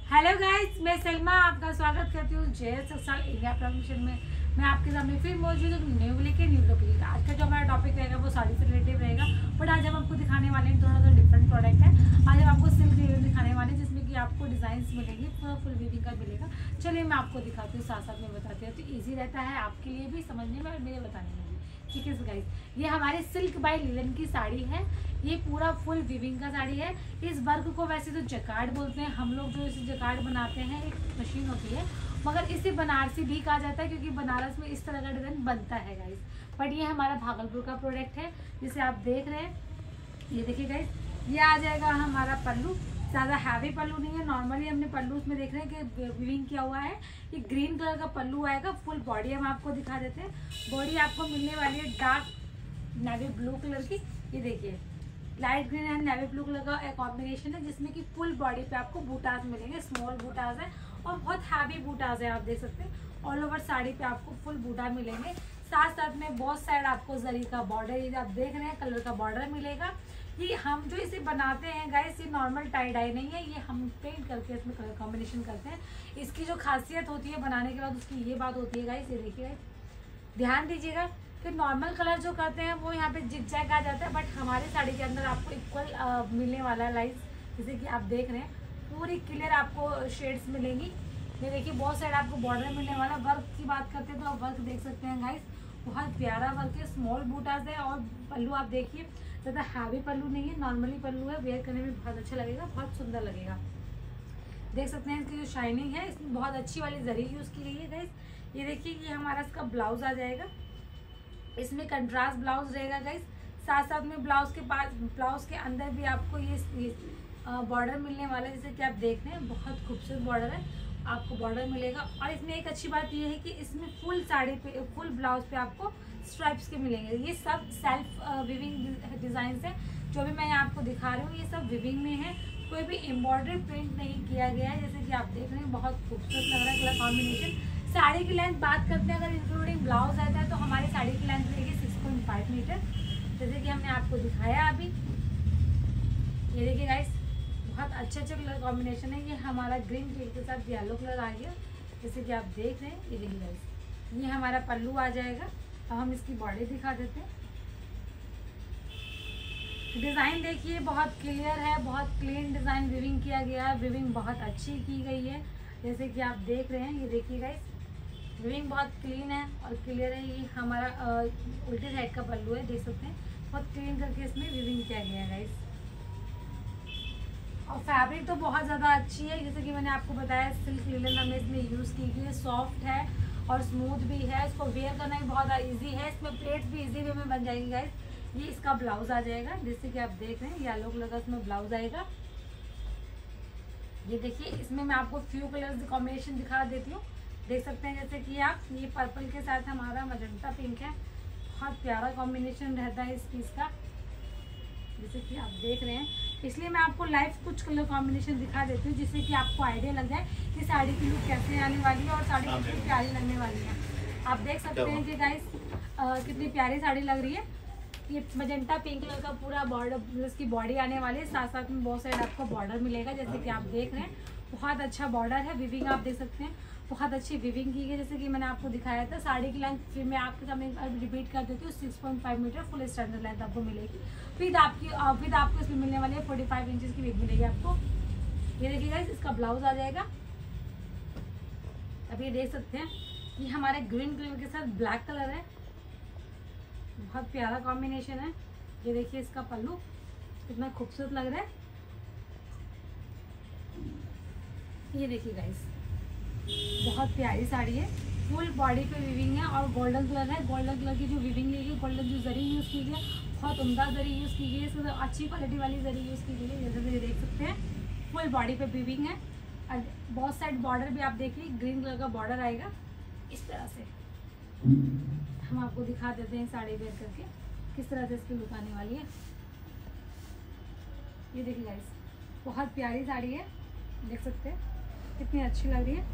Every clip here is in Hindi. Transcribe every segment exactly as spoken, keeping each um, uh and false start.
हेलो गाइस, मैं सलमा आपका स्वागत करती हूँ जय ससुराल इंडिया प्रमोशन में। मैं आपके सामने फिर मौजूद हूँ न्यू लेके न्यू लुक लेकर। आज का जो हमारा टॉपिक रहेगा वो साड़ी से रिलेटिव रहेगा, बट आज हम आपको दिखाने वाले हैं दोनों दो डिफरेंट प्रोडक्ट है। आज हम आपको सिल्क रिलेटेड दिखाने वाले हैं जिसमें कि आपको डिजाइन मिलेंगे, पूरा फुल वीविंग का मिलेगा। चलिए मैं आपको दिखाती हूँ, साथ साथ में बताती हूँ, तो ईजी रहता है आपके लिए भी समझने में और मेरे बताने में भी। ठीक है गाइस, ये हमारे सिल्क बाय लिलन की साड़ी है। ये पूरा फुल वीविंग का साड़ी है। इस वर्क को वैसे तो जकार्ड बोलते हैं हम लोग, जो इसे जकार्ड बनाते हैं एक मशीन होती है, मगर इसे बनारसी भी कहा जाता है क्योंकि बनारस में इस तरह का डिजाइन बनता है गाइस। बट ये हमारा भागलपुर का प्रोडक्ट है जिसे आप देख रहे हैं। ये देखिए गाइस, ये आ जाएगा हमारा पल्लू। ज़्यादा हैवी पल्लू नहीं है, नॉर्मली हमने पल्लू उसमें देख रहे हैं कि वीविंग किया हुआ है। ये ग्रीन कलर का पल्लू आएगा। फुल बॉडी हम आपको दिखा देते हैं। बॉडी आपको मिलने वाली है डार्क नेवी ब्लू कलर की। ये देखिए, light green and navy blue colour का एक कॉम्बिनेशन है जिसमें कि फुल बॉडी पे आपको बूटास मिलेंगे। स्मॉल बूटास है और बहुत हैवी बूटास है, आप देख सकते हैं। ऑल ओवर साड़ी पे आपको फुल बूटा मिलेंगे। साथ साथ में बहुत साइड आपको जरी का बॉर्डर, ये आप देख रहे हैं कलर का बॉर्डर मिलेगा। ये हम जो इसे बनाते हैं गाइस, ये नॉर्मल टाई डाई नहीं है, ये हम पेंट करके इसमें कलर कॉम्बिनेशन करते हैं। इसकी जो खासियत होती है बनाने के बाद उसकी ये बात होती है गाइस, ये देखिए ध्यान दीजिएगा कि नॉर्मल कलर जो करते हैं वो यहाँ पे जिग-जैग आ जाता है, बट हमारे साड़ी के अंदर आपको इक्वल मिलने वाला है लाइट। जैसे कि आप देख रहे हैं पूरी क्लियर आपको शेड्स मिलेंगी। ये देखिए बहुत साइड आपको बॉर्डर मिलने वाला। वर्क की बात करते हैं तो आप वर्क देख सकते हैं गाइस, बहुत प्यारा वर्क है। स्मॉल बूटास है और पल्लू आप देखिए, ज़्यादा हैवी पल्लू नहीं है, नॉर्मली पल्लू है। वेयर करने में बहुत अच्छा लगेगा, बहुत सुंदर लगेगा। देख सकते हैं इसकी जो शाइनिंग है, इसमें बहुत अच्छी वाली जरी यूज़ की गई है गाइस। ये देखिए, ये हमारा इसका ब्लाउज आ जाएगा। इसमें कंट्रास्ट ब्लाउज रहेगा गाइस। साथ साथ में ब्लाउज के पास, ब्लाउज के अंदर भी आपको ये बॉर्डर मिलने वाला है। जैसे कि आप देख रहे हैं बहुत खूबसूरत बॉर्डर है, आपको बॉर्डर मिलेगा। और इसमें एक अच्छी बात ये है कि इसमें फुल साड़ी पे, फुल ब्लाउज पे आपको स्ट्राइप्स के मिलेंगे। ये सब सेल्फ विविंग डिजाइन है। जो भी मैं आपको दिखा रही हूँ ये सब विविंग में है, कोई भी एम्ब्रॉयडरी प्रिंट नहीं किया गया है। जैसे कि आप देख रहे हैं बहुत खूबसूरत लग रहा है कलर कॉम्बिनेशन। साड़ी की लेंथ बात करते हैं, अगर इंक्लूडिंग ब्लाउज आता है तो हमारी साड़ी की लेंथ रहेगी सिक्स पॉइंट फाइव मीटर, जैसे कि हमने आपको दिखाया अभी। ये देखिए गाइस, बहुत अच्छे अच्छे कलर कॉम्बिनेशन है। ये हमारा ग्रीन कलर के साथ येलो कलर आ गया, जैसे कि आप देख रहे हैं। ये देखिए गाइस, ये हमारा पल्लू आ जाएगा। अब हम इसकी बॉडी दिखा देते हैं। डिज़ाइन देखिए बहुत क्लियर है, बहुत क्लीन डिज़ाइन विविंग किया गया है। विविंग बहुत अच्छी की गई है, जैसे कि आप देख रहे हैं। ये देखिए गाइस, विविंग बहुत क्लीन है और क्लियर है। ये हमारा उल्टे साइड का पल्लू है, देख सकते हैं बहुत क्लीन करके इसमें विविंग किया गया है गाइस। और फैब्रिक तो बहुत ज़्यादा अच्छी है, जैसे कि मैंने आपको बताया सिल्क लिनन हमें इसमें यूज़ की गई है। सॉफ्ट है और स्मूथ भी है, इसको वेयर करना भी बहुत इजी है। इसमें प्लेट्स भी इजी वे में बन जाएंगी गाइस। ये इसका ब्लाउज आ जाएगा, जैसे कि आप देख रहे हैं येलो कलर का इसमें ब्लाउज आएगा। ये देखिए, इसमें मैं आपको फ्यू कलर्स कॉम्बिनेशन दिखा देती हूँ। देख सकते हैं जैसे कि आप, ये पर्पल के साथ हमारा मजेंटा पिंक है, बहुत प्यारा कॉम्बिनेशन रहता है इस पीस का, जैसे कि आप देख रहे हैं। इसलिए मैं आपको लाइव कुछ कलर कॉम्बिनेशन दिखा देती हूँ जिससे कि आपको आइडिया लग जाए कि साड़ी की लुक कैसे आने वाली है और साड़ी कितनी प्यारी लगने वाली है। आप देख सकते हैं कि गाइस कितनी प्यारी साड़ी लग रही है। ये मजेंटा पिंक कलर का पूरा बॉर्डर, इसकी बॉडी आने वाली है। साथ साथ में बहुत साइड आपको बॉर्डर मिलेगा, जैसे कि आप देख रहे हैं बहुत अच्छा बॉर्डर है। विविंग आप देख सकते हैं बहुत अच्छी विविंग की है, जैसे कि मैंने आपको दिखाया था। साड़ी की लेंथ फिर मैं आपके सामने रिपीट कर देती हूँ, six point five metre full standard length आपको मिलेगी। विद आपकी विद आपको इसमें मिलने वाली है फोर्टी फाइव इंचज़ की विग मिलेगी आपको। ये देखिए गाइस, इसका ब्लाउज आ जाएगा। अब ये देख सकते हैं ये हमारे ग्रीन कलर के साथ ब्लैक कलर है, बहुत प्यारा कॉम्बिनेशन है। ये देखिए इसका पल्लू कितना खूबसूरत लग रहा है। ये देखिए गाइस, बहुत प्यारी साड़ी है। फुल बॉडी पे विविंग है और गोल्डन कलर है। गोल्डन कलर की जो विविंग ली गई, गोल्डन जो जरी यूज़ की गई है, बहुत उम्दा जरी यूज़ की गई है। इसमें अच्छी क्वालिटी वाली जरी यूज़ की गई है, जैसे कि देख सकते हैं फुल बॉडी पे विविंग है। और बहुत साइड बॉर्डर भी आप देखिए, ग्रीन कलर का बॉर्डर आएगा इस तरह से। हम आपको दिखा देते हैं साड़ी वेयर करके किस तरह से इसकी लुक आने वाली है। ये देखिए गाइस, बहुत प्यारी साड़ी है, देख सकते हैं कितनी अच्छी लग रही है।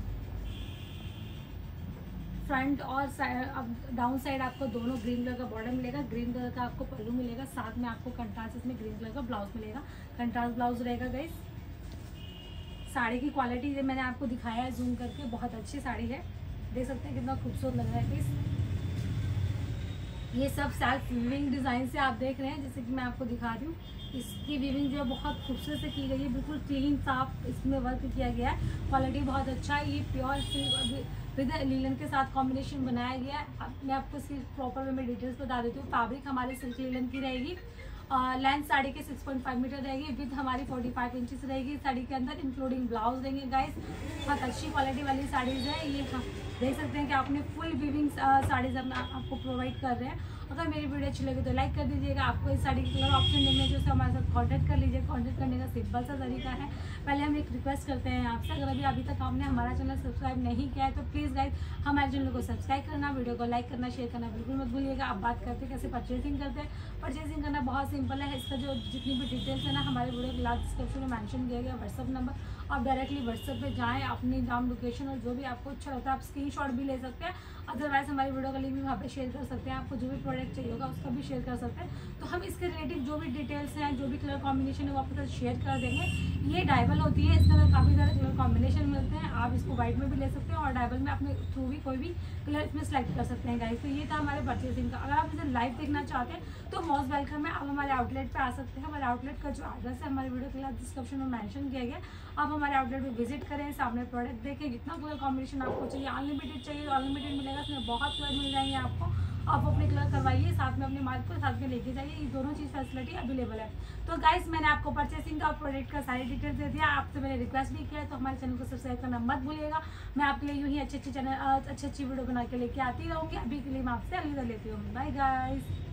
फ्रंट और अब डाउन साइड आपको दोनों ग्रीन कलर का बॉर्डर मिलेगा, ग्रीन कलर का आपको पल्लू मिलेगा, साथ में आपको कंट्रास्ट इसमें ग्रीन कलर का ब्लाउज मिलेगा। कंट्रास्ट ब्लाउज रहेगा गाइस। साड़ी की क्वालिटी जो मैंने आपको दिखाया है जूम करके, बहुत अच्छी साड़ी है, देख सकते हैं कितना खूबसूरत लग रहा है पीस। ये सब सेल्फ वीविंग डिज़ाइन से आप देख रहे हैं, जैसे कि मैं आपको दिखा रही हूँ। इसकी वीविंग जो है बहुत खूबसूरत से की गई है, बिल्कुल क्लीन साफ इसमें वर्क किया गया है, क्वालिटी बहुत अच्छा है। ये प्योर सिल्क विद लीलन के साथ कॉम्बिनेशन बनाया गया है। अब मैं आपको इसकी प्रॉपर वे में डिटेल्स बता देती हूँ। फैब्रिक हमारे सिल्क लीलन की रहेगी, लेंथ साड़ी के सिक्स पॉइंट फाइव मीटर रहेगी, विद हमारी फोर्टी फाइव इंचेस रहेगी साड़ी के अंदर, इंक्लूडिंग ब्लाउज देंगे गाइस। बहुत अच्छी क्वालिटी वाली साड़ीज़ है ये, हम देख सकते हैं कि आपने फुल वीविंग साड़ीज़ अपना आपको प्रोवाइड कर रहे हैं। अगर मेरी वीडियो अच्छी लगे तो लाइक कर दीजिएगा। आपको इस साड़ी के कलर ऑप्शन देखने हैं जो उससे हमारे साथ कॉन्टैक्ट कर लीजिए। कॉन्टैक्ट करने का सिंपल सा तरीका है, पहले हम एक रिक्वेस्ट करते हैं आपसे, अगर अभी अभी तक आपने हमारा चैनल सब्सक्राइब नहीं किया है तो प्लीज़ गाइस हमारे चैनल को सब्सक्राइब करना, वीडियो को लाइक करना, शेयर करना बिल्कुल मत भूलिएगा। आप बात करते हैं कैसे परचेसिंग करते हैं, परचेसिंग करना बहुत सिंपल है। इसका जो जितनी भी डिटेल्स है ना हमारे वीडियो के लास्ट डिस्क्रिप्शन में मेंशन किया गया व्हाट्सअप नंबर, आप डायरेक्टली व्हाट्सएप पे जाएँ, अपनी नाम लोकेशन और जो भी आपको अच्छा लगता है आप स्क्रीनशॉट भी ले सकते हैं। अदरवाइज हमारी वीडियो का लिंक भी वहाँ पे शेयर कर सकते हैं। आपको जो भी प्रोडक्ट चाहिए होगा उसका भी शेयर कर सकते हैं। तो हम इसके रिलेटिव जो भी डिटेल्स हैं, जो भी कलर कॉम्बिनेशन है वो आपके साथ शेयर कर देंगे। ये डायबल होती है, इसके अंदर काफ़ी सारे कलर कॉम्बिनेशन मिलते हैं। आप इसको वाइट में भी ले सकते हैं और डायबल में अपने थ्रू भी कोई भी कलर इसमें सेलेक्ट कर सकते हैं गाइस। तो ये था हमारे परचेसिंग का। अगर आप इसे लाइव देखना चाहते हैं तो मोस्ट वेलकम है, आप हमारे आउटलेट पर आ सकते हैं। हमारे आउटलेट का जो एड्रेस है हमारे वीडियो के लास्ट डिस्क्रिप्शन में मेंशन किया गया, आप हमारे आउटलेट पर विजिट करें, सामने प्रोडक्ट देखें। जितना कलर कॉम्बिनेशन आपको चाहिए, अनलिमिटेड चाहिए तो अनलिमिटेड मिलेगा, इसमें बहुत कलर मिल जाएंगे आपको। आप अपने कलर करवाइए, साथ में अपने माल को साथ में लेके जाइए, ये दोनों चीज़ फैसिलिटी अवेलेबल है। तो गाइस मैंने आपको परचेसिंग का और प्रोडक्ट का सारी डिटेल्स दे दिया। आपसे मैंने रिक्वेस्ट भी किया है तो हमारे चैनल को सब्सक्राइब करना मत भूलिएगा। मैं आपके लिए यूँ ही अच्छी अच्छी चैनल अच्छी अच्छी वीडियो बना के लेके आती रहूँगी। अभी के लिए मैं आपसे अलविदा लेती हूँ, बाय गाइस।